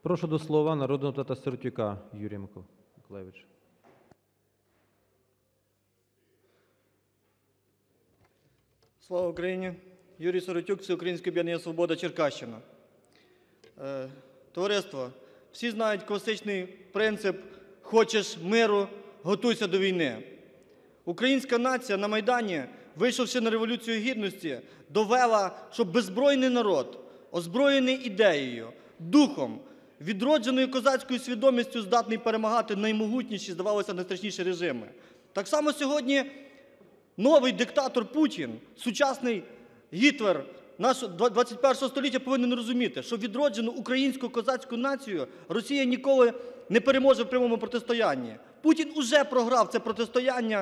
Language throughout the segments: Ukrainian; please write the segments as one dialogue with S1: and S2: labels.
S1: Прошу до слова народного депутата Сиротюка Юрія Миколайовича.
S2: Слава Україні! Юрій Сиротюк, Всеукраїнське об'єднання «Свобода», Черкащина. Товариство, всі знають класичний принцип «хочеш миру – готуйся до війни». Українська нація на Майдані, вийшовши на Революцію Гідності, довела, що беззбройний народ, озброєний ідеєю, духом, відродженою козацькою свідомістю здатний перемагати наймогутніші, здавалося, найстрашніші режими. Так само сьогодні новий диктатор Путін, сучасний Гітлер нашого 21 століття повинен розуміти, що відроджену українську козацьку націю Росія ніколи не переможе в прямому протистоянні. Путін уже програв це протистояння,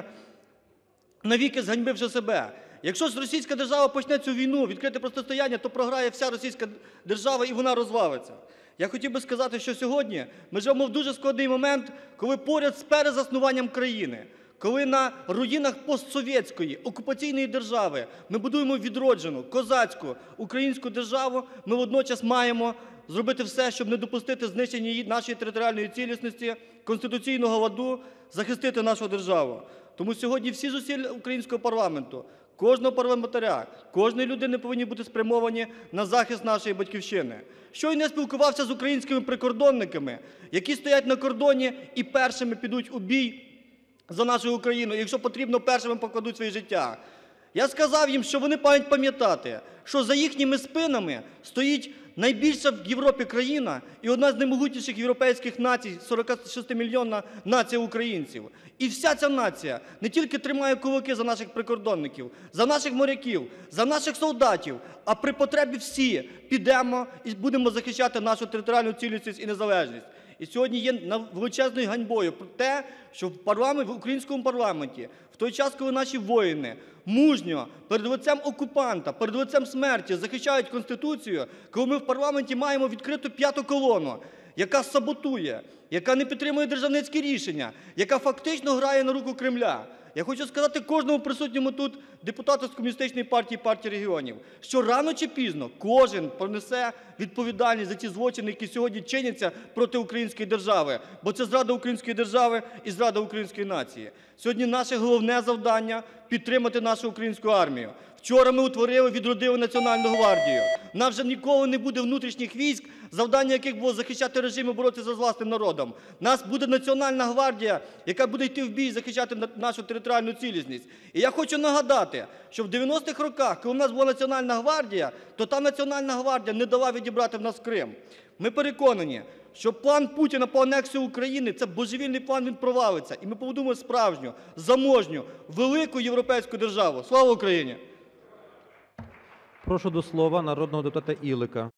S2: навіки зганьбивши себе. Якщо ж російська держава почне цю війну, відкрите протистояння, то програє вся російська держава і вона розвалиться. Я хотів би сказати, що сьогодні ми живемо в дуже складний момент, коли поряд з перезаснуванням країни, коли на руїнах постсовєтської окупаційної держави ми будуємо відроджену, козацьку, українську державу, ми водночас маємо зробити все, щоб не допустити знищення нашої територіальної цілісності, конституційного ладу, захистити нашу державу. Тому сьогодні всі зусилля українського парламенту, кожного парламентаря, кожної людини повинні бути спрямовані на захист нашої Батьківщини. Щойно я спілкувався з українськими прикордонниками, які стоять на кордоні і першими підуть у бій за нашу Україну, і якщо потрібно, першими покладуть своє життя. Я сказав їм, що вони мають пам'ятати, що за їхніми спинами стоїть найбільша в Європі країна і одна з наймогутніших європейських націй, 46-мільйонна нація українців. І вся ця нація не тільки тримає кулаки за наших прикордонників, за наших моряків, за наших солдатів, а при потребі всі підемо і будемо захищати нашу територіальну цілісність і незалежність. І сьогодні є величезною ганьбою про те, що в українському парламенті, в той час, коли наші воїни мужньо перед лицем окупанта, перед лицем смерті захищають Конституцію, коли ми в парламенті маємо відкриту п'яту колону, яка саботує, яка не підтримує державницькі рішення, яка фактично грає на руку Кремля. Я хочу сказати кожному присутньому тут депутату з Комуністичної партії, партії регіонів, що рано чи пізно кожен понесе відповідальність за ті злочини, які сьогодні чиняться проти української держави, бо це зрада української держави і зрада української нації. Сьогодні наше головне завдання – підтримати нашу українську армію. Вчора ми утворили, відродили Національну гвардію. У нас вже ніколи не буде внутрішніх військ, завдання яких було захищати режим і боротися з власним народом. У нас буде Національна гвардія, яка буде йти в бій і захищати нашу територіальну цілісність. І я хочу нагадати, що в 90-х роках, коли у нас була Національна гвардія, то та Національна гвардія не дала відібрати в нас Крим. Ми переконані, що план Путіна по анексії України – це божевільний план, він провалиться. І ми побудуємо справжню, заможню, велику європейську державу. Слава Україні!
S1: Прошу до слова народного депутата Ілика.